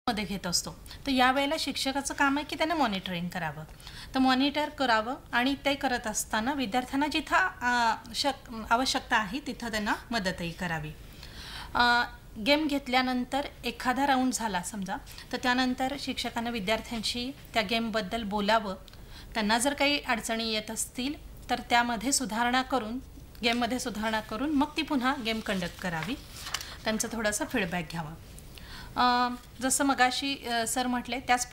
मध्ये घेत असतो। तर यावेळेला शिक्षकाचं काम आहे की त्याने मॉनिटरिंग करावं, तर मॉनिटर करावं आणि ते करत असताना विद्यार्थ्यांना जिथं आवश्यकता आहे तिथं त्यांना मदतही करावी। गेम घेतल्यानंतर एखादा राऊंड झाला समजा, तर त्यानंतर शिक्षकांना विद्यार्थ्यांशी त्या गेमबद्दल बोलावं, त्यांना जर काही अडचणी येत असतील तर त्यामध्ये सुधारणा करून गेममध्ये सुधारणा करून मग ती पुन्हा गेम कंडक्ट करावी, त्यांचं थोडंसं फीडबॅक घ्यावा। जसं मगाशी सर म्हटले त्याच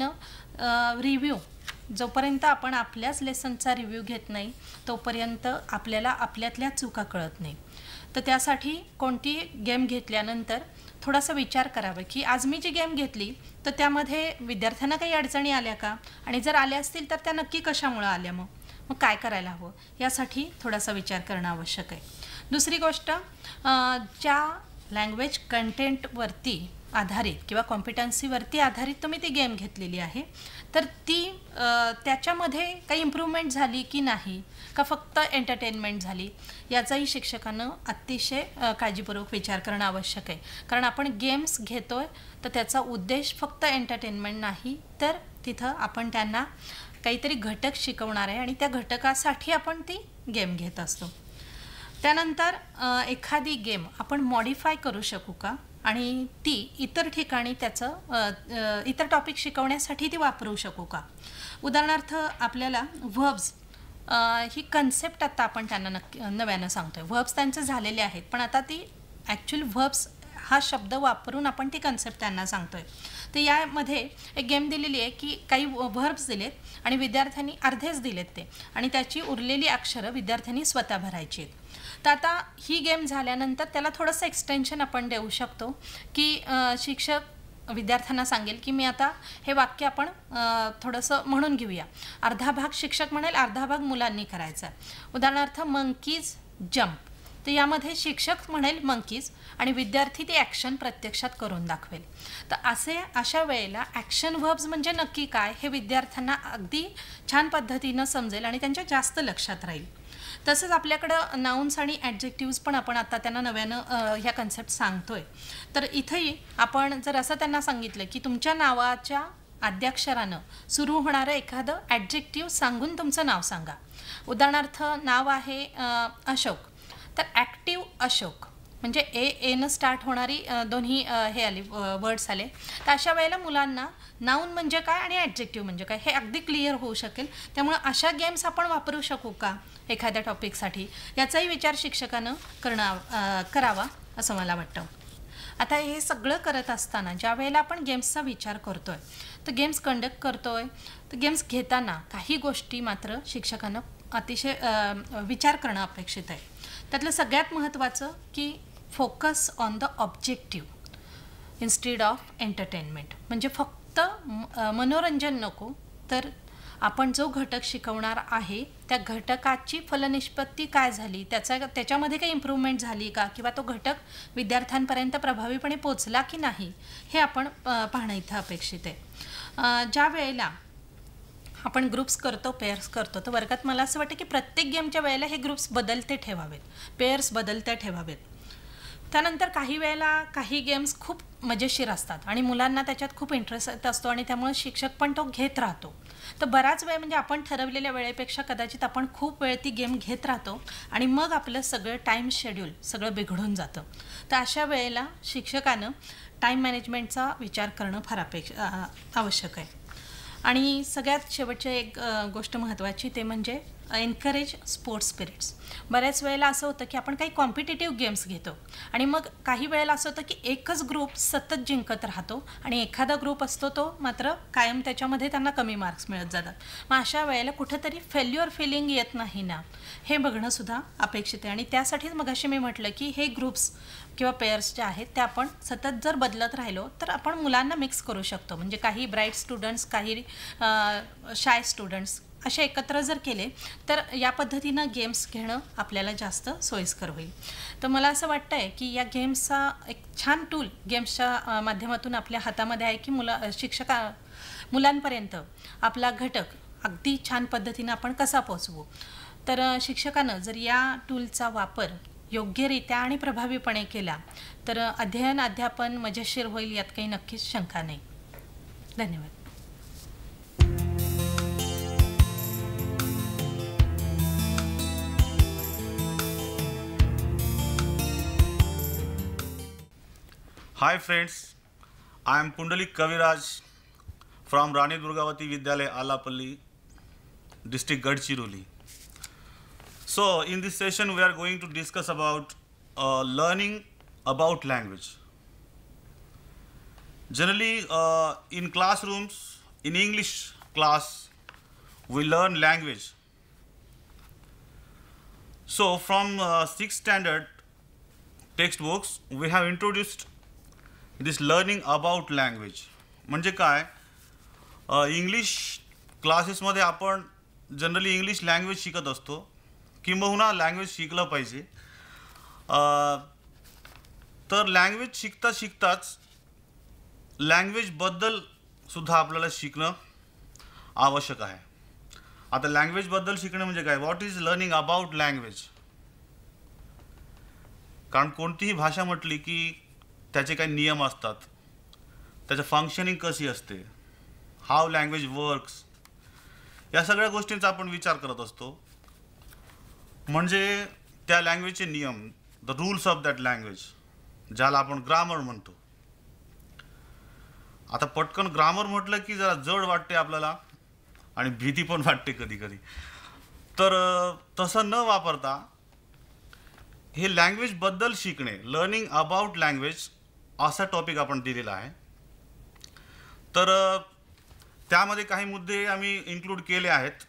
पद्धतीनं रिव्ह्यू, जोपर्यंत आपण आपल्याच लेसनचा रिव्ह्यू घेत नाही तोपर्यंत आपल्याला आपल्यातल्या चुका कळत नाही। तर त्यासाठी कोणती गेम घेतल्यानंतर थोडासा विचार करावा की आज मी जी गेम घेतली तर त्यामध्ये विद्यार्थ्यांना काही अडचणी आल्या का, आणि जर आल्या असतील तर त्या नक्की कशामुळे आल्या, मग काय करायला हवं, यासाठी थोडासा विचार करणं आवश्यक आहे। दुसरी गोष्ट, ज्या लँग्वेज कंटेंटवरती आधारित किंवा कॉम्पिटन्सीवरती आधारित तुम्ही ती गेम घेतलेली आहे तर ती त्याच्यामध्ये काही इम्प्रूव्हमेंट झाली की नाही, का फक्त एंटरटेनमेंट झाली, याचाही शिक्षकांना अतिशय काळजीपूर्वक विचार करणं आवश्यक आहे। कारण आपण गेम्स घेतोय तर त्याचा उद्देश फक्त एंटरटेनमेंट नाही, तर तिथं आपण त्यांना काहीतरी घटक शिकवणार आहे आणि त्या घटकासाठी आपण ती गेम घेत असतो। त्यानंतर एखादी गेम आपण मॉडिफाय करू शकू का, आणि ती इतर ठिकाणी त्याचं इतर टॉपिक शिकवण्यासाठी ती वापरू शकू का। उदाहरणार्थ आपल्याला व्हर्ब्स ही कन्सेप्ट आता आपण त्यांना नव्यानं सांगतोय, व्हर्ब्स त्यांचे झालेले आहेत पण आता ती ॲक्च्युअल व्हर्ब्स हा शब्द वापरून आपण ती कन्सेप्ट त्यांना सांगतोय। तर यामध्ये एक गेम दिलेली आहे की काही व्हर्ब्स दिलेत आणि विद्यार्थ्यांनी अर्धेच दिलेत ते, आणि त्याची उरलेली अक्षरं विद्यार्थ्यांनी स्वतः भरायची आहेत। तर आता ही गेम झाल्यानंतर त्याला थोडंसं एक्सटेन्शन आपण देऊ शकतो की शिक्षक विद्यार्थ्यांना सांगेल की मी आता हे वाक्य आपण थोडंसं म्हणून घेऊया, अर्धा भाग शिक्षक म्हणेल, अर्धा भाग मुलांनी करायचा। उदाहरणार्थ मंकीज जंप, तर यामध्ये शिक्षक म्हणेल मंकीज आणि विद्यार्थी ती ॲक्शन प्रत्यक्षात करून दाखवेल। तर अशा वेळेला ॲक्शन व्हर्ब्स म्हणजे नक्की काय हे विद्यार्थ्यांना अगदी छान पद्धतीनं समजेल आणि त्यांच्या जास्त लक्षात राहील। तसंच आपल्याकडं नाउन्स आणि ॲडजेक्टिव्स पण आपण आता त्यांना नव्यानं ह्या कन्सेप्ट सांगतोय। तर इथंही आपण जर असं त्यांना सांगितलं की तुमच्या नावाच्या आद्याक्षरानं सुरू होणारं एखादं ॲडजेक्टिव्ह सांगून तुमचं नाव सांगा। उदाहरणार्थ नाव आहे अशोक, तर ॲक्टिव्ह अशोक म्हणजे एनं स्टार्ट होणारी दोन्ही हे आले वर्ड्स आले। तर अशा वेळेला मुलांना नाउन म्हणजे काय आणि ॲडजेक्टिव्ह म्हणजे काय हे अगदी क्लिअर होऊ शकेल। त्यामुळे अशा गेम्स आपण वापरू शकू का एखाद्या टॉपिकसाठी, याचाही विचार शिक्षकानं करावा असं मला वाटतं। आता हे सगळं करत असताना ज्या वेळेला आपण गेम्सचा विचार करतोय, तर गेम्स कंडक्ट करतोय, तर गेम्स घेताना काही गोष्टी मात्र शिक्षकानं अतिशय विचार करणं अपेक्षित आहे। त्यातलं सगळ्यात महत्त्वाचं की focus on the objective instead of entertainment, म्हणजे फक्त मनोरंजन नको, तर आपण जो घटक शिकवणार आहे त्या घटकाची फलनिष्पत्ती काय झाली, त्याच्यामध्ये काही इम्प्रूव्हमेंट झाली का, किंवा तो घटक विद्यार्थ्यांपर्यंत प्रभावीपणे पोचला की नाही हे आपण पाहणं इथं अपेक्षित आहे। ज्या वेळेला आपण ग्रुप्स करतो, पेअर्स करतो, तर वर्गात मला असं वाटतं की प्रत्येक गेमच्या वेळेला हे ग्रुप्स बदलते ठेवावेत, पेअर्स बदलते ठेवावेत। त्यानंतर काही वेळेला काही गेम्स खूप मजेशीर असतात आणि मुलांना त्याच्यात खूप इंटरेस्ट असतो आणि त्यामुळे शिक्षक पण तो घेत राहतो। तर बराच वेळ म्हणजे आपण ठरवलेल्या वेळेपेक्षा कदाचित आपण खूप वेळ ती गेम घेत राहतो आणि मग आपलं सगळं टाईम शेड्यूल सगळं बिघडून जातं। तर अशा वेळेला शिक्षकानं टाईम मॅनेजमेंटचा विचार करणं फार आवश्यक आहे। आणि सगळ्यात शेवटची एक गोष्ट महत्त्वाची ते म्हणजे एनकरेज स्पोर्ट्स स्पिरिट्स। बऱ्याच वेळेला असं होतं की आपण काही कॉम्पिटिटिव्ह गेम्स घेतो आणि मग काही वेळेला असं होतं की एकच ग्रुप सतत जिंकत राहतो आणि एखादा ग्रुप असतो तो मात्र कायम त्याच्यामध्ये त्यांना कमी मार्क्स मिळत जातात। मग अशा वेळेला कुठंतरी फेल्युअर फिलिंग येत नाही ना, हे बघणं सुद्धा अपेक्षित आहे। आणि त्यासाठीच मगाशी मी म्हटलं की हे ग्रुप्स किंवा पेअर्स जे आहेत ते आपण सतत जर बदलत राहिलो तर आपण मुलांना मिक्स करू शकतो, म्हणजे काही ब्राईट स्टुडंट्स, काही शाय स्टुडंट्स असे एकत्र जर केले तर या पद्धतीनं गेम्स घेणं आपल्याला जास्त सोयीस्कर होईल। तर मला असं वाटतं आहे की या गेम्सचा एक छान टूल गेम्सच्या माध्यमातून आपल्या हातामध्ये आहे की मुलांपर्यंत आपला घटक अगदी छान पद्धतीनं आपण कसा पोचवू। तर शिक्षकानं जर या टूलचा वापर योग्यरित्या आणि प्रभावीपणे केला तर अध्ययन अध्यापन मजेशीर होईल यात काही नक्कीच शंका नाही. धन्यवाद. Hi friends, I am Pundalik Kaviraj from Rani Durgavati Vidyalaya Alapalli, district Gadchiroli. So in this session we are going to discuss about learning about language. Generally in classrooms, in English class, we learn language. So from 6th standard textbooks we have introduced this learning about language. म्हणजे काय, English क्लासेसमध्ये आपण generally English language शिकत असतो, किंबहुना language शिकलं पाहिजे. तर लँग्वेज शिकता शिकताच लँग्वेजबद्दल सुद्धा आपल्याला शिकणं आवश्यक आहे. आता लँग्वेजबद्दल शिकणं म्हणजे काय, what is learning about language. कारण कोणतीही भाषा म्हटली की त्याचे काही नियम असतात, त्याचं फंक्शनिंग कशी असते, हाव लँग्वेज वर्क्स, या सगळ्या गोष्टींचा आपण विचार करत असतो. म्हणजे त्या लँग्वेजचे नियम, the rules of that language, ज्याला आपण ग्रामर म्हणतो. आता पटकन ग्रामर म्हटलं की जरा जड वाटते आपल्याला आणि भीती पण वाटते कधी कधी. तर तसं न वापरता हे लँग्वेजबद्दल शिकणे, लर्निंग अबाउट लँग्वेज असा टॉपिक आपण दिलेला आहे. तर त्यामध्ये काही मुद्दे आम्ही इन्क्लूड केले आहेत.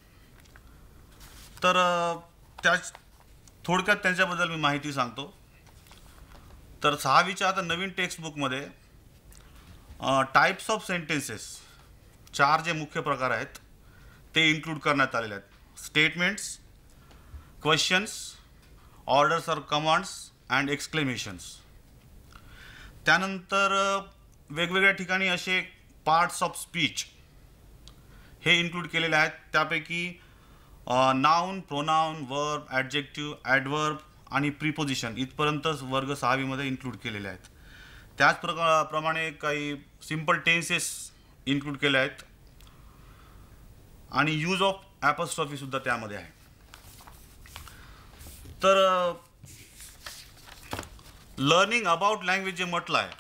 तर थोडक्यात त्यांच्याबद्दल मी माहिती सांगतो. तर 6वीच्या आता नवीन टेक्स्टबुकमध्ये टाईप्स ऑफ सेंटेन्सेस 4 जे मुख्य प्रकार आहेत ते इन्क्लूड करण्यात आलेले आहेत. Statements, questions, orders or commands and exclamations. त्यानंतर वेगवेगळ्या ठिकाणी असे पार्ट्स ऑफ स्पीच हे इन्क्लूड केलेले आहेत. त्यापैकी noun, pronoun, verb, adjective, adverb आणि प्रिपोजिशन इथपर्यंतच वर्ग 6वीमध्ये इन्क्लूड केलेले आहेत. त्याच प्रमाणे काही सिम्पल टेन्सेस इन्क्लूड केले आहेत आणि यूज ऑफ ॲपॉस्ट्रॉफीसुद्धा त्यामध्ये आहे. तर लर्निंग अबाउट लँग्वेज जे म्हटलं आहे,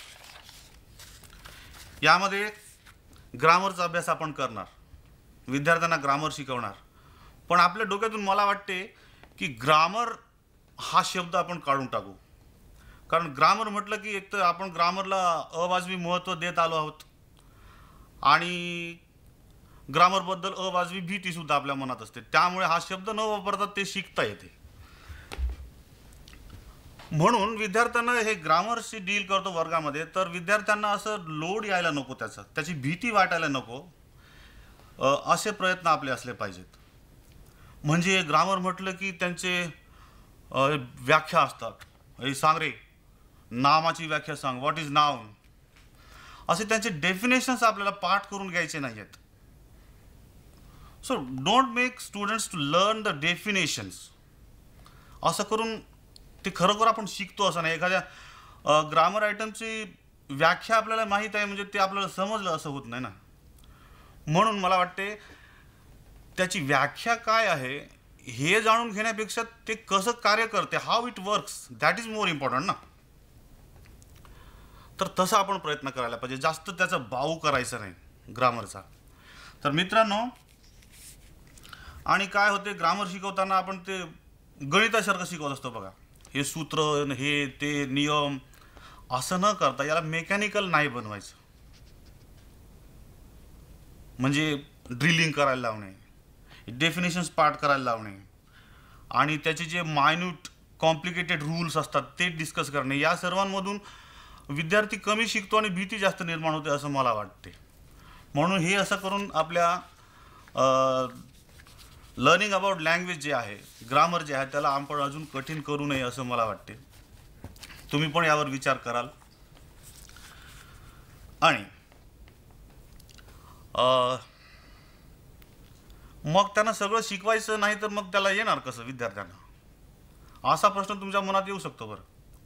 यामध्ये ग्रामरचा अभ्यास आपण करणार, विद्यार्थ्यांना ग्रामर शिकवणार. पण आपल्या डोक्यातून मला वाटते की ग्रामर हा शब्द आपण काढून टाकू. कारण ग्रामर म्हटलं की एक तर आपण ग्रामरला अवाजवी महत्त्व देत आलो आहोत आणि ग्रामरबद्दल अवाजवी भीतीसुद्धा आपल्या मनात असते. त्यामुळे हा शब्द न वापरता ते शिकता येते. म्हणून विद्यार्थ्यांना हे ग्रामरशी डील करतो वर्गामध्ये, तर विद्यार्थ्यांना असं लोड यायला नको, त्याची भीती वाटायला नको, असे प्रयत्न आपले असले पाहिजेत. म्हणजे ग्रामर म्हटलं की त्यांचे व्याख्या असतात. हे सांग रे, नामाची व्याख्या सांग, व्हॉट इज नाउन, असे त्यांचे डेफिनेशन्स आपल्याला पाठ करून घ्यायचे नाही आहेत. So don't make students to learn the definitions. असं करून ते खरोखर आपण शिकतो असं नाही. एखाद्या ग्रामर आयटमची व्याख्या आपल्याला माहीत आहे म्हणजे ते आपल्याला समजलं असं होत नाही ना. म्हणून मला वाटते त्याची व्याख्या काय आहे हे जाणून घेण्यापेक्षा ते कसं कार्य करते, how it works, that is more important ना. तर तसा आपण प्रयत्न करायला पाहिजे, जास्त त्याचा बाऊ करायचा नाही ग्रामरचा. तर मित्रांनो, आणि काय होते ग्रामर शिकवताना आपण ते गणितासारखं शिकवत असतो बघा, हे सूत्र, हे ते नियम, असं न करता याला मेकॅनिकल नाही बनवायचं. म्हणजे ड्रिलिंग करायला लावणे, डेफिनेशन्स पाठ करायला लावणे आणि त्याचे जे मायन्यूट कॉम्प्लिकेटेड रूल्स असतात ते डिस्कस करणे, या सर्वांमधून विद्यार्थी कमी शिकतो आणि भीती जास्त निर्माण होते असं मला वाटते. म्हणून हे असं करून आपल्या लर्निंग अबाउट लँग्वेज जे आहे, ग्रामर जे आहे, त्याला आपण अजून कठीण करू नये असं मला वाटते. तुम्ही पण यावर विचार कराल. आणि मग त्यांना सगळं शिकवायचं नाही तर मग त्याला येणार कसं विद्यार्थ्यांना. असा प्रश्न तुमच्या मनात येऊ शकतो. बरं,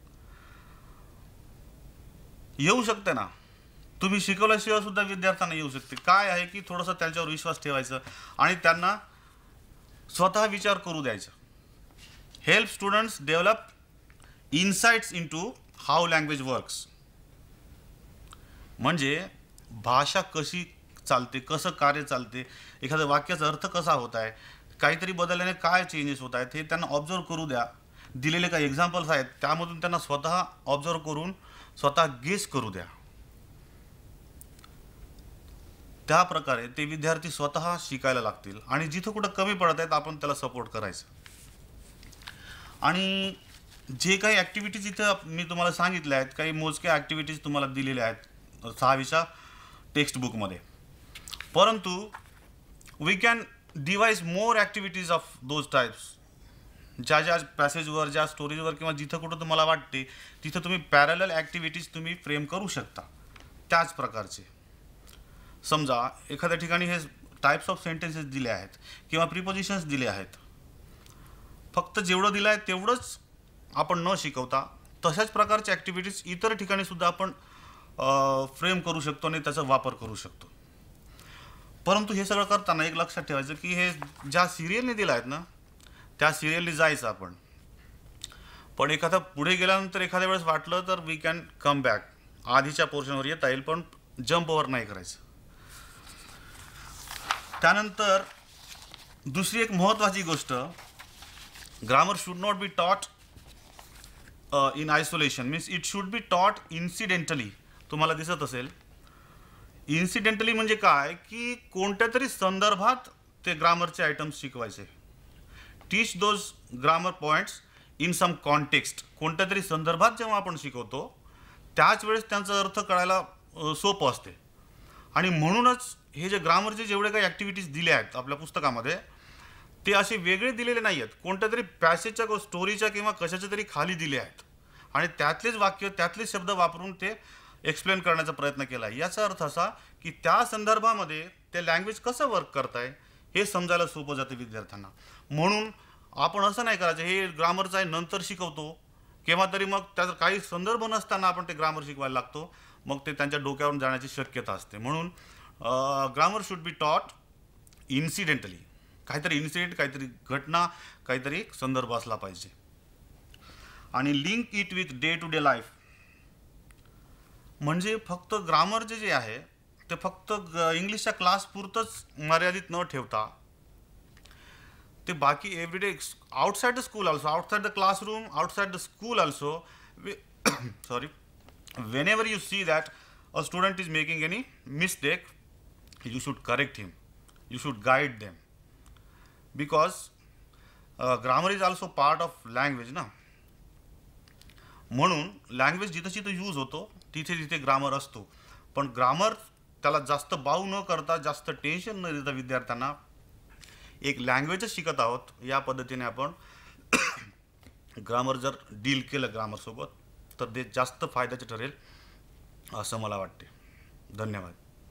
येऊ शकते ना. तुम्ही शिकवल्याशिवाय सुद्धा विद्यार्थ्यांना येऊ शकते. काय आहे की थोडंसं त्यांच्यावर विश्वास ठेवायचं आणि त्यांना स्वतः विचार करू द्यायचा. Help students develop insights into how language works. म्हणजे भाषा कशी चालते, कसं कार्य चालते, एखाद्या वाक्याचा अर्थ कसा होत आहे, काहीतरी बदलल्याने काय चेंजेस होत आहेत हे त्यांना ऑब्झर्व करू द्या. दिलेले काही एक्झाम्पल्स आहेत त्यामधून त्यांना स्वतः ऑब्झर्व करून स्वतः गेस करू द्या. त्या प्रकारे ते विद्यार्थी स्वतः शिकायला लागतील आणि जिथं कुठं कमी पडत आहेत आपण त्याला सपोर्ट करायचं. आणि जे काही ॲक्टिव्हिटीज इथं मी तुम्हाला सांगितल्या आहेत, काही मोजक्या ॲक्टिव्हिटीज तुम्हाला दिलेल्या आहेत 6वीच्या टेक्स्ट बुकमध्ये, परंतु we can devise more activities of those types. ज्या ज्या पॅसेजवर, ज्या स्टोरीजवर किंवा जिथं कुठं तुम्हाला वाटते तिथं तुम्ही पॅरलल ॲक्टिव्हिटीज तुम्ही फ्रेम करू शकता. त्याच प्रकारचे समजा एखाद्या ठिकाणी हे टाईप्स ऑफ सेंटेन्सेस दिले आहेत किंवा प्रिपोजिशन्स दिले आहेत, फक्त जेवढं दिलं आहे तेवढंच आपण न शिकवता तशाच प्रकारच्या ॲक्टिव्हिटीज इतर ठिकाणी सुद्धा आपण फ्रेम करू शकतो आणि त्याचा वापर करू शकतो. परंतु हे सगळं करताना एक लक्षात ठेवायचं की हे ज्या सिरियलने दिलं आहेत ना त्या सिरियलने जायचं आपण. पण एखादा पुढे गेल्यानंतर एखाद्या वेळेस वाटलं तर वी कॅन कम बॅक, आधीच्या पोर्शनवर येता येईल, पण जंप ओव्हर नाही करायचं. त्यानंतर दुसरी एक महत्त्वाची गोष्ट, grammar should not be taught in isolation, means it should be taught incidentally. तुम्हाला दिसत असेल इन्सिडेंटली म्हणजे काय की कोणत्या तरी संदर्भात ते ग्रामरचे आयटम्स शिकवायचे. Teach those grammar points in some context. कोणत्या तरी संदर्भात जेव्हा आपण शिकवतो त्याच वेळेस त्यांचा अर्थ कळायला सोपं असते. आणि म्हणूनच हे जे ग्रामरचे जेवढे काही ॲक्टिव्हिटीज दिले आहेत आपल्या पुस्तकामध्ये ते असे वेगळे दिलेले नाही आहेत, कोणत्या तरी पॅसेजच्या, स्टोरीच्या किंवा कशाच्या तरी खाली दिले आहेत आणि त्यातलेच वाक्य, त्यातलेच शब्द वापरून ते एक्सप्लेन करण्याचा प्रयत्न केला आहे. याचा अर्थ असा की त्या संदर्भामध्ये ते लँग्वेज कसं वर्क करत आहे हे समजायला सोपं जाते विद्यार्थ्यांना. म्हणून आपण असं नाही करायचं हे ग्रामरचं आहे नंतर शिकवतो केव्हा तरी, मग त्याचा काही संदर्भ नसताना आपण ते ग्रामर शिकवायला लागतो, मग ते त्यांच्या डोक्यावरून जाण्याची शक्यता असते. म्हणून grammar should be taught incidentally. काहीतरी इन्सिडेंट, काहीतरी घटना, काहीतरी संदर्भ असला पाहिजे. आणि link it with day to day life. म्हणजे फक्त ग्रामर जे आहे ते फक्त इंग्लिशच्या क्लासपुरतंच मर्यादित न ठेवता ते बाकी everyday outside the school also, outside the classroom, outside the school also, sorry, whenever you see that a student is making any mistake, you should correct him, you should guide them, because grammar is also part of language ना. म्हणून language जिथं जिथं use होतो तिथे तिथे grammar असतो. पण grammar त्याला जास्त बाऊ न करता, जास्त टेन्शन न देता विद्यार्थ्यांना एक लँग्वेजच शिकत आहोत या पद्धतीने आपण ग्रामर जर डील केलं ग्रामरसोबत तर ते जास्त फायद्याचे ठरेल असं मला वाटते. धन्यवाद.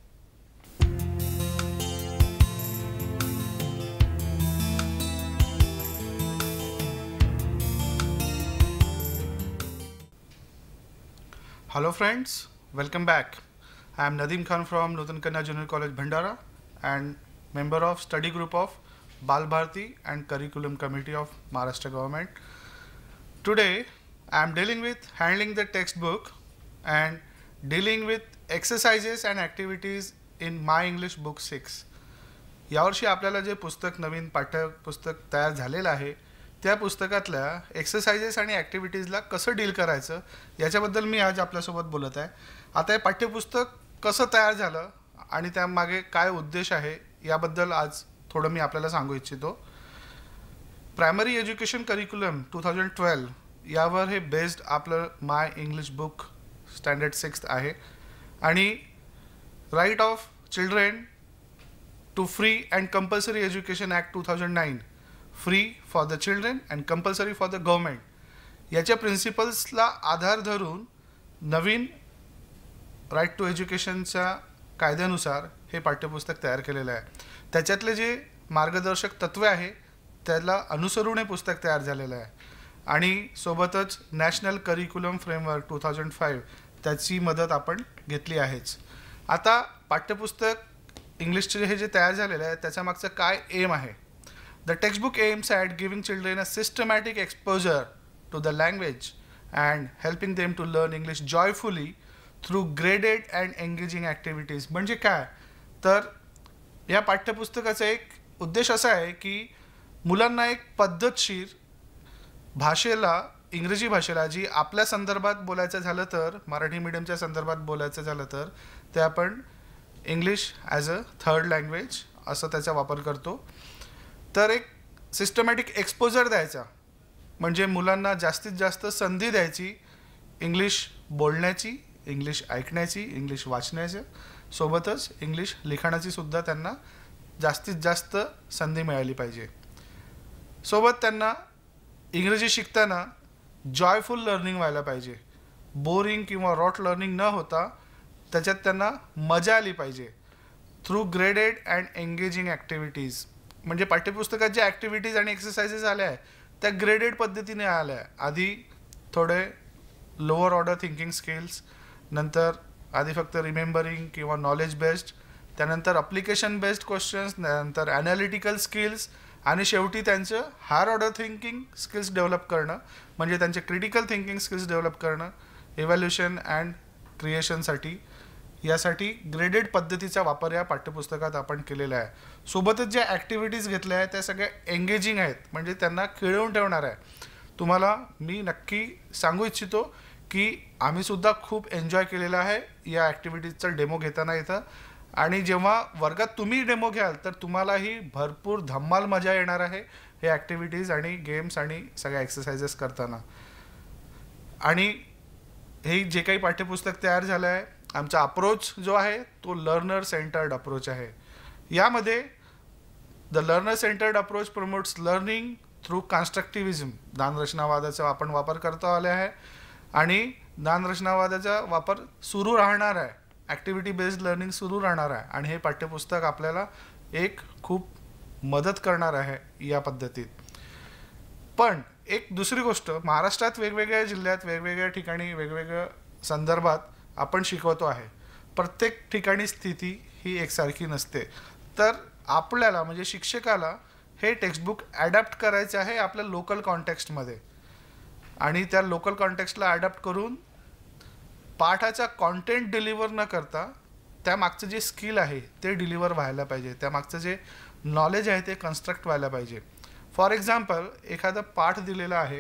Hello friends, welcome back. I am Nadeem Khan from Nutan Kanya Junior College Bhandara and member of study group of Bal Bharti and Curriculum Committee of Maharashtra Government. Today I am dealing with handling the textbook and dealing with exercises and activities in My English Book 6. यावर्षी आपल्याला जे पुस्तक, नवीन पाठ्यपुस्तक तयार झालेलं आहे त्या पुस्तकातल्या एक्सरसाइजेस आणि ॲक्टिव्हिटीजला कसं डील करायचं याच्याबद्दल मी आज आपल्यासोबत बोलत आहे. आता हे पाठ्यपुस्तक कसं तयार झालं आणि त्यामागे काय उद्देश आहे याबद्दल आज थोडं मी आपल्याला सांगू इच्छितो. प्रायमरी एज्युकेशन करिक्युलम 2012 यावर हे बेस्ड आपलं माय इंग्लिश बुक स्टँडर्ड 6 आहे. आणि right of children to free and compulsory education act 2009, free for the children and compulsory for the government, याच्या प्रिन्सिपल्सला आधार धरून नवीन राईट टू एज्युकेशनच्या कायद्यानुसार हे पाठ्यपुस्तक तयार केलेलं आहे. त्याच्यातले जे मार्गदर्शक तत्त्वे आहे त्याला अनुसरून हे पुस्तक तयार झालेलं आहे. आणि सोबतच नॅशनल करिक्युलम फ्रेमवर्क 2005 त्याची मदत आपण घेतली आहेच. आता पाठ्यपुस्तक इंग्लिशचे हे जे तयार झालेलं आहे त्याच्या मागचं काय एम आहे? The textbook aims at giving children a systematic exposure to the language and helping them to learn English joyfully through graded and engaging activities. म्हणजे काय तर या पाठ्यपुस्तकाचा एक उद्देश असा आहे की मुलांना एक पद्धतशीर भाषेला, इंग्रजी भाषेला, जी आपल्या संदर्भात बोलायचं झालं तर, मराठी मीडियमच्या संदर्भात बोलायचं झालं तर ते आपण English as a third language असं त्याचा वापर करतो. तर एक सिस्टमॅटिक एक्सपोजर द्यायचा म्हणजे मुलांना जास्तीत जास्त संधी द्यायची इंग्लिश बोलण्याची, इंग्लिश ऐकण्याची, इंग्लिश वाचण्याची, सोबतच इंग्लिश लिखाणाची सुद्धा त्यांना जास्तीत जास्त संधी मिळाली पाहिजे. सोबत त्यांना इंग्रजी शिकताना जॉयफुल लर्निंग व्हायला पाहिजे. बोरिंग किंवा रॉट लर्निंग न होता त्याच्यात त्यांना मजा आली पाहिजे. Through graded and engaging activities म्हणजे पाठ्यपुस्तकात ज्या ॲक्टिव्हिटीज आणि एक्सरसाइजेस आल्या आहे त्या ग्रेडेड पद्धतीने आल्या आहे. आधी थोडे लोअर ऑर्डर थिंकिंग स्किल्स, नंतर आधी फक्त रिमेंबरिंग किंवा नॉलेज बेस्ड, त्यानंतर अप्लिकेशन बेस्ड क्वेश्चन्स, नंतर ॲनालिटिकल स्किल्स आणि शेवटी त्यांचं higher order thinking skills develop करणं म्हणजे त्यांचे क्रिटिकल थिंकिंग स्किल्स डेव्हलप करणं इव्हॅल्युशन अँड क्रिएशनसाठी. यासाठी ग्रेडेड पद्धतीचा वापर या पाठ्यपुस्तकात आपण केलेला आहे. सोबतच ज्या ॲक्टिव्हिटीज घेतल्या आहेत त्या सगळ्या एंगेजिंग आहेत म्हणजे त्यांना खिळवून ठेवणार आहे. तुम्हाला मी नक्की सांगू इच्छितो की आम्हीसुद्धा खूप एन्जॉय केलेला आहे या ॲक्टिव्हिटीजचा डेमो घेताना इथं. आणि जेव्हा वर्गात तुम्ही डेमो घ्याल तर तुम्हालाही भरपूर धम्माल मजा येणार आहे हे ॲक्टिव्हिटीज आणि गेम्स आणि सगळ्या एक्सरसाइजेस करताना. आणि हे जे काही पाठ्यपुस्तक तयार झालं आहे आमचा अप्रोच जो आहे तो लर्नर सेंटर्ड अप्रोच आहे. यामध्ये the learner centred approach promotes learning through constructivism, ज्ञानरचनावादाचा आपण वापर करतो आले आहे आणि ज्ञानरचनावादाचा वापर सुरू राहणार आहे. ॲक्टिव्हिटी बेस्ड लर्निंग सुरू राहणार आहे आणि हे पाठ्यपुस्तक आपल्याला एक खूप मदत करणार आहे या पद्धतीत. पण एक दुसरी गोष्ट, महाराष्ट्रात वेगवेगळ्या जिल्ह्यात वेगवेगळ्या ठिकाणी वेगवेगळ्या संदर्भात आपण शिकवतो आहे. प्रत्येक ठिकाणी स्थिती ही एकसारखी नसते. तर आपल्याला म्हणजे शिक्षकाला हे टेक्स्टबुक ॲडॅप्ट करायचं आहे आपल्या लोकल कॉन्टेक्स्टमध्ये आणि त्या लोकल कॉन्टेक्स्टला ॲडॅप्ट करून पाठाचा कॉन्टेंट डिलिव्हर न करता त्यामागचं जे स्किल आहे ते डिलिव्हर व्हायला पाहिजे, त्यामागचं जे नॉलेज आहे ते कन्स्ट्रक्ट व्हायला पाहिजे. फॉर एक्झाम्पल एखादा पाठ दिलेला आहे,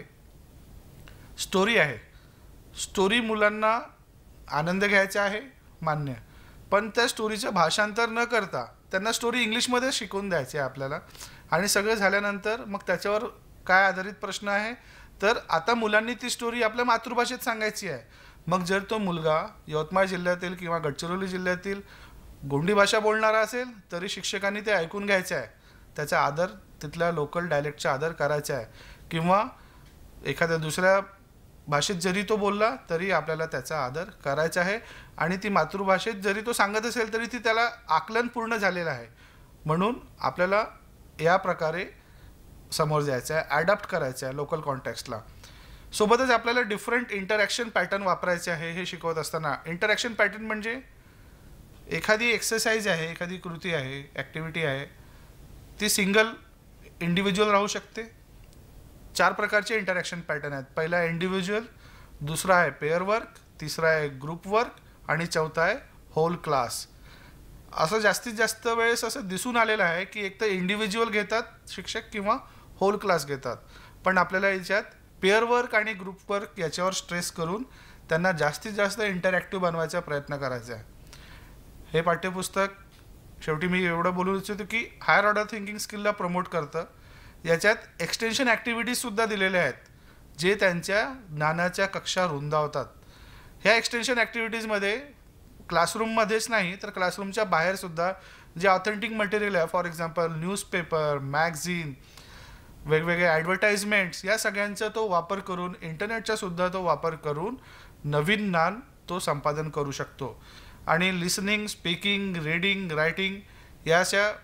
स्टोरी आहे, स्टोरी मुलांना आनंद घ्यायचा आहे मान्य, पण त्या स्टोरीचं भाषांतर न करता त्यांना स्टोरी इंग्लिशमध्ये शिकवून द्यायची आहे आपल्याला. आणि सगळं झाल्यानंतर मग त्याच्यावर काय आधारित प्रश्न आहे तर आता मुलांनी ती स्टोरी आपल्या मातृभाषेत सांगायची आहे. मग जर तो मुलगा यवतमाळ जिल्ह्यातील किंवा गडचिरोली जिल्ह्यातील गोंडी भाषा बोलणारा असेल तरी शिक्षकांनी ते ऐकून घ्यायचं आहे, त्याचा आदर तिथल्या लोकल डायलेक्टचा आदर करायचा आहे. किंवा एखाद्या दुसऱ्या भाषेत जरी तो बोलला तरी आपल्याला त्याचा आदर करायचा आहे आणि ती मातृभाषेत जरी तो सांगत असेल तरी ती त्याला आकलन पूर्ण झालेलं आहे. म्हणून आपल्याला या प्रकारे समोर जायचं आहे, ॲडॅप्ट करायचं आहे लोकल कॉन्टेक्स्टला. सोबतच आपल्याला डिफरंट इंटरॅक्शन पॅटर्न वापरायचे आहे हे शिकवत असताना. इंटरॅक्शन पॅटर्न म्हणजे एखादी एक्सरसाइज आहे, एखादी कृती आहे, ॲक्टिव्हिटी आहे, ती सिंगल इंडिव्हिज्युअल राहू शकते. 4 प्रकारचे इंटरॅक्शन पॅटर्न आहेत. पहिला आहे इंडिव्हिज्युअल, दुसरा आहे पेअर वर्क, तिसरा आहे ग्रुप वर्क आणि चौथा आहे होल क्लास. असं जास्तीत जास्त वेळेस असं दिसून आलेलं आहे की एक तर इंडिव्हिज्युअल घेतात शिक्षक किंवा होल क्लास घेतात, पण आपल्याला याच्यात पेअर वर्क आणि ग्रुप वर्क याच्यावर स्ट्रेस करून त्यांना जास्तीत जास्त इंटरॅक्टिव्ह बनवायचा प्रयत्न करायचा आहे. हे पाठ्यपुस्तक शेवटी मी एवढं बोलू इच्छितो की हायर ऑर्डर थिंकिंग स्किलला प्रमोट करतं. याच्यात एक्सटेन्शन ॲक्टिव्हिटीजसुद्धा दिलेल्या आहेत जे त्यांच्या ज्ञानाच्या कक्षा रुंदावतात. ह्या एक्सटेन्शन ॲक्टिव्हिटीजमध्ये क्लासरूममध्येच नाही तर क्लासरूमच्या बाहेरसुद्धा जे ऑथेंटिक मटेरियल आहे, फॉर एक्झाम्पल न्यूजपेपर, मॅगझिन, वेगवेगळे ॲडव्हर्टाइजमेंट्स, या सगळ्यांचा तो वापर करून, इंटरनेटचा सुद्धा तो वापर करून नवीन ज्ञान तो संपादन करू शकतो. आणि लिसनिंग, स्पीकिंग, रीडिंग, रायटिंग याच्या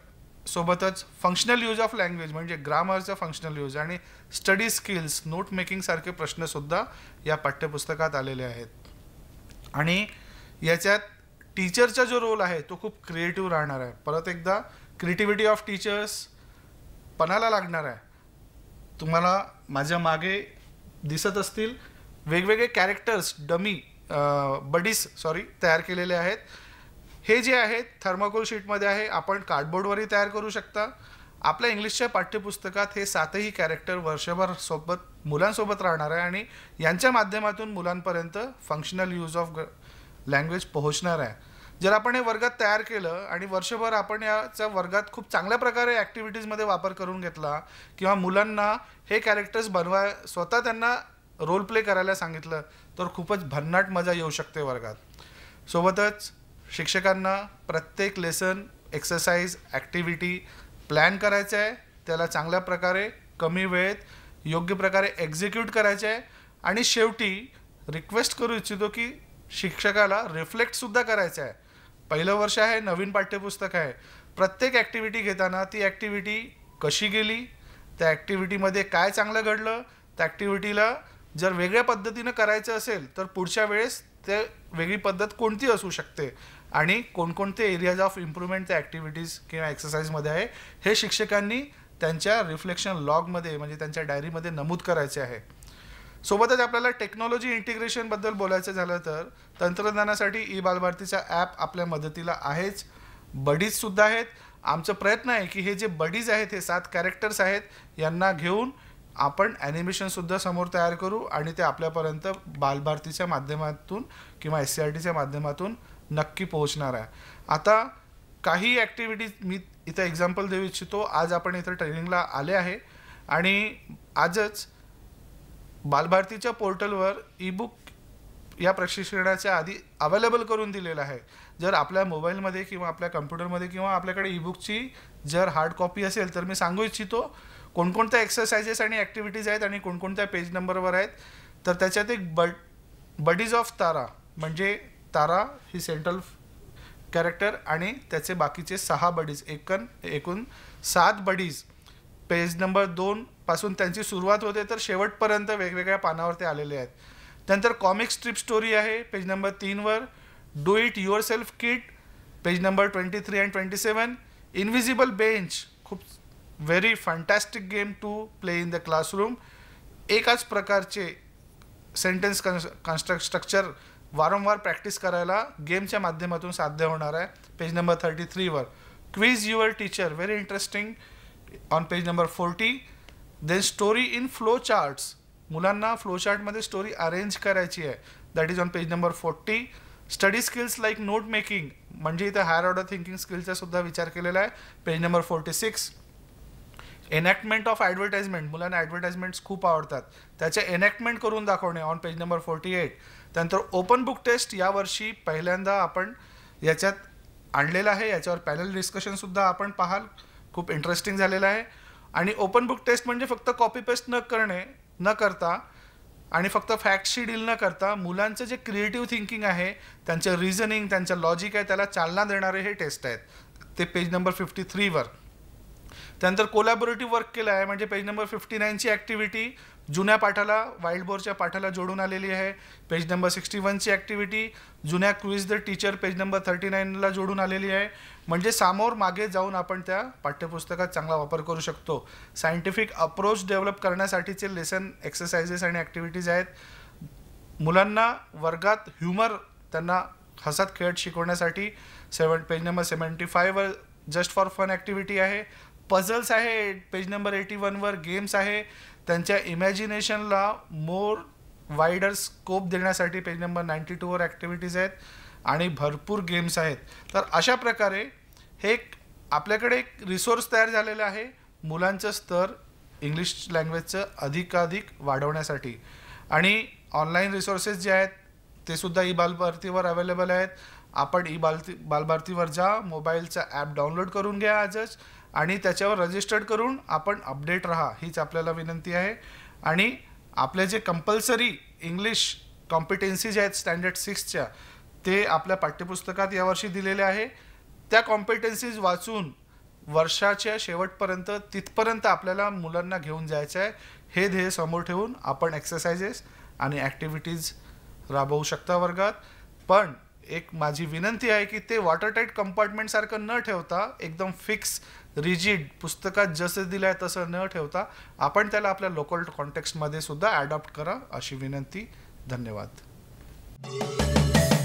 सोबतच फंक्शनल यूज ऑफ लँग्वेज म्हणजे ग्रामरचा फंक्शनल यूज आणि स्टडी स्किल्स नोट मेकिंग सारखे प्रश्नसुद्धा या पाठ्यपुस्तकात आलेले आहेत. आणि याच्यात टीचरचा जो रोल आहे तो खूप क्रिएटिव्ह राहणार आहे. परत एकदा क्रिएटिव्हिटी ऑफ टीचर्स पणाला लागणार आहे. तुम्हाला माझ्या मागे दिसत असतील वेगवेगळे कॅरेक्टर्स बडीज तयार केलेले आहेत. हे जे आहेत थर्माकोल शीटमध्ये आहे, आपण कार्डबोर्डवरही तयार करू शकता. आपल्या इंग्लिशच्या पाठ्यपुस्तकात हे 7ही कॅरेक्टर वर्षभर मुलांसोबत राहणार आहे आणि यांच्या माध्यमातून मुलांपर्यंत फंक्शनल यूज ऑफ लँग्वेज पोहोचणार आहे. जर आपण हे वर्गात तयार केलं आणि वर्षभर आपण याचा वर्गात खूप चांगल्या प्रकारे ॲक्टिव्हिटीजमध्ये वापर करून घेतला किंवा मुलांना हे कॅरेक्टर्स स्वतः त्यांना रोल प्ले करायला सांगितलं तर खूपच भन्नाट मजा येऊ शकते वर्गात. सोबतच शिक्षकांना प्रत्येक लेसन एक्सरसाइज ॲक्टिव्हिटी प्लॅन करायचं आहे, त्याला चांगल्या प्रकारे कमी वेळेत योग्य प्रकारे एक्झिक्यूट करायचं आहे आणि शेवटी रिक्वेस्ट करू इच्छितो की शिक्षकाला रिफ्लेक्टसुद्धा करायचं आहे. पहिलं वर्ष आहे, नवीन पाठ्यपुस्तक आहे. प्रत्येक ॲक्टिव्हिटी घेताना ती ॲक्टिव्हिटी कशी गेली, त्या ॲक्टिव्हिटीमध्ये काय चांगलं घडलं, त्या ॲक्टिव्हिटीला जर वेगळ्या पद्धतीनं करायचं असेल तर पुढच्या वेळेस ते वेगळी पद्धत कोणती असू शकते आणि कोणकोणते एरियाज ऑफ इम्प्रूव्हमेंट त्या ॲक्टिव्हिटीज किंवा एक्सरसाइजमध्ये आहे हे शिक्षकांनी त्यांच्या रिफ्लेक्शन लॉगमध्ये म्हणजे त्यांच्या डायरीमध्ये नमूद करायचे आहे. सोबतच आपल्याला टेक्नॉलॉजी इंटिग्रेशनबद्दल बोलायचं झालं तर तंत्रज्ञानासाठी ई बालभारतीचा ॲप आपल्या मदतीला आहेच. बडीजसुद्धा आहेत. आमचा प्रयत्न आहे की हे जे बडीज आहेत हे 7 कॅरेक्टर्स आहेत यांना घेऊन आपण ॲनिमेशनसुद्धा समोर तयार करू आणि ते आपल्यापर्यंत बालभारतीच्या माध्यमातून किंवा SCRTच्या माध्यमातून नक्की पोहोचणार आहे. आता काही ॲक्टिव्हिटीज मी इथं एक्झाम्पल देऊ इच्छितो. आज आपण इथं ट्रेनिंगला आले आहे आणि आजच बालभारतीच्या पोर्टलवर ईबुक या प्रशिक्षणाच्या आधी अवेलेबल करून दिलेलं आहे. जर आपल्या मोबाईलमध्ये किंवा आपल्या कम्प्युटरमध्ये किंवा आपल्याकडे ईबुकची जर हार्ड कॉपी असेल तर मी सांगू इच्छितो कोणकोणत्या एक्सरसाइजेस आणि ॲक्टिव्हिटीज आहेत आणि कोणकोणत्या पेज नंबरवर आहेत. तर त्याच्यात एक बडीज ऑफ तारा म्हणजे तारा ही सेंट्रल कॅरेक्टर आणि त्याचे बाकीचे 6 बडीज एकूण 7 बडीज पेज नंबर 2 पासून त्यांची सुरुवात होते तर शेवटपर्यंत वेगवेगळ्या पानावर ते आलेले आहेत. त्यानंतर कॉमिक स्ट्रिप स्टोरी आहे पेज नंबर 3वर. Do it yourself kit page number 23 आणि 27. इनविजिबल बेंच खूप very fantastic game to play in the classroom. एकाच प्रकारचे सेंटेन्स स्ट्रक्चर वारंवार प्रॅक्टिस करायला गेमच्या माध्यमातून साध्य होणार आहे पेज नंबर 33वर. Quiz your teacher very interesting on page number 40. Then story in flow charts मुलांना फ्लो चार्टमध्ये स्टोरी अरेंज करायची आहे that is on page number 40. Study skills like note making म्हणजे इथं हायर ऑर्डर थिंकिंग स्किलचा सुद्धा विचार केलेला आहे page number 46. Enactment of advertisement मुलांना ॲडव्हर्टाइजमेंट्स खूप आवडतात त्याचे एनॅक्टमेंट करून दाखवणे ऑन पेज नंबर 48. त्यानंतर ओपन बुक टेस्ट यावर्षी पहिल्यांदा आपण याच्यात आणलेलं आहे. याच्यावर पॅनल डिस्कशनसुद्धा आपण पाहाल. खूप इंटरेस्टिंग झालेलं आहे. आणि ओपन बुक टेस्ट म्हणजे फक्त कॉपी पेस्ट न करता आणि फक्त फॅक्टशी डील न करता मुलांचं जे क्रिएटिव्ह थिंकिंग आहे त्यांचं रिझनिंग त्यांचं लॉजिक आहे त्याला चालना देणारे हे टेस्ट आहेत ते पेज नंबर 53वर. त्यानंतर कोलॅबोरेटिव्ह वर्क केलं आहे म्हणजे पेज नंबर 59ची ॲक्टिव्हिटी जुन्या पाठाला वाईल्ड बोरच्या पाठाला जोडून आलेली आहे. पेज नंबर 61ची ॲक्टिव्हिटी जुन्या quiz the teacher page number 39ला जोडून आलेली आहे. म्हणजे समोर मागे जाऊन आपण त्या पाठ्यपुस्तकात चांगला वापर करू शकतो. सायंटिफिक अप्रोच डेव्हलप करण्यासाठीचे लेसन एक्सरसाइजेस आणि ॲक्टिव्हिटीज आहेत. मुलांना वर्गात ह्युमर त्यांना हसत खेळत शिकवण्यासाठी पेज नंबर 75वर जस्ट फॉर फन ॲक्टिव्हिटी आहे. पझल्स आहे पेज नंबर 81वर. गेम्स आहे त्यांच्या इमॅजिनेशनला मोर वाईडर स्कोप देण्यासाठी पेज नंबर 92वर ॲक्टिव्हिटीज आहेत आणि भरपूर गेम्स आहेत. तर अशा प्रकारे हे आपल्याकडे एक रिसोर्स तयार झालेलं आहे मुलांचं स्तर इंग्लिश लँग्वेजचं अधिकाधिक वाढवण्यासाठी. आणि ऑनलाईन रिसोर्सेस जे आहेत ते सुद्धा ई बालभारतीवर अवेलेबल आहेत. आपण बालभारतीवर जा, मोबाईलचा ॲप डाउनलोड करून घ्या आजच आणि त्याच्यावर रजिस्टर्ड करून आपण अपडेट राहा हीच आपल्याला विनंती आहे. आणि आपले जे कंपल्सरी इंग्लिश कॉम्पिटेन्सीज आहेत स्टँडर्ड 6च्या ते आपल्या पाठ्यपुस्तकात यावर्षी दिलेले आहे. त्या कॉम्पिटन्सीज वाचून वर्षाच्या शेवटपर्यंत तिथपर्यंत आपल्याला मुलांना घेऊन जायचं आहे. हे ध्येय समोर ठेवून आपण एक्सरसाइजेस आणि ॲक्टिव्हिटीज राबवू शकता वर्गात. पण एक माझी विनंती आहे की ते वॉटरटाईट कंपार्टमेंटसारखं न ठेवता एकदम फिक्स रिजिड पुस्तकात जसं दिलं आहे तसं न ठेवता आपण त्याला आपल्या लोकल कॉन्टेक्स्टमध्ये सुद्धा ॲडॉप्ट करा, अशी विनंती. धन्यवाद.